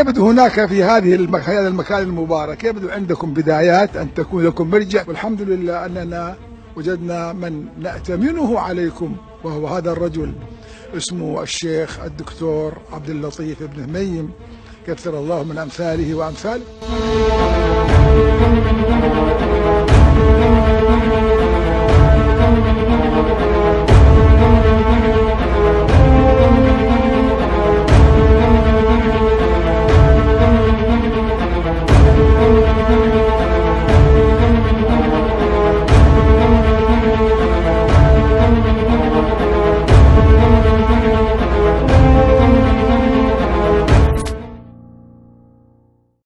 يبدو هناك في هذا المكان المبارك يبدو عندكم بدايات أن تكون لكم مرجع، والحمد لله أننا وجدنا من نأتمنه عليكم، وهو هذا الرجل اسمه الشيخ الدكتور عبد اللطيف بن هميم، كثر الله من أمثاله وأمثاله.